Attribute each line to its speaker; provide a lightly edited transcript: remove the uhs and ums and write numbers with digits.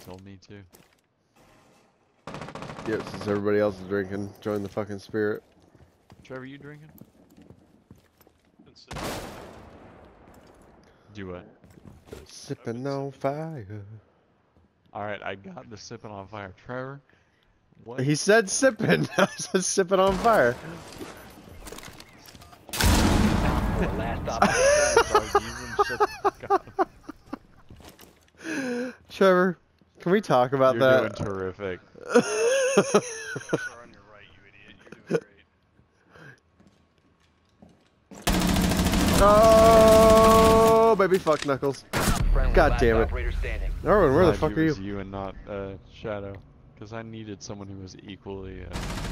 Speaker 1: told me to.
Speaker 2: Yep, since everybody else is drinking, join the fucking spirit.
Speaker 1: Trevor, you drinking? Do what?
Speaker 2: Sipping on fire.
Speaker 1: Alright, I got the sipping on fire. Trevor, what?
Speaker 2: He said sipping. I said sipping on fire. Trevor, can we talk about that?
Speaker 1: You're doing terrific.
Speaker 3: On your right, you idiot. You're doing great.
Speaker 2: Oh, baby, fuck Knuckles. God damn it. Erwin, where the fuck are you?
Speaker 1: You and not Shadow, because I needed someone who was equally